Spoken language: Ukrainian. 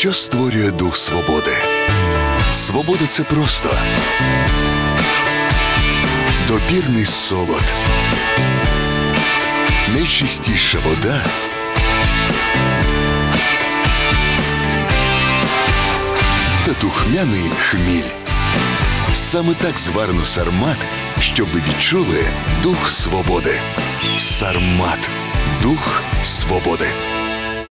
Що створює дух свободи? Свобода – це просто допірний солод, найчистіша вода та духмяний хміль. Саме так зварено Сармат, щоб ви відчули дух свободи. Сармат – дух свободи.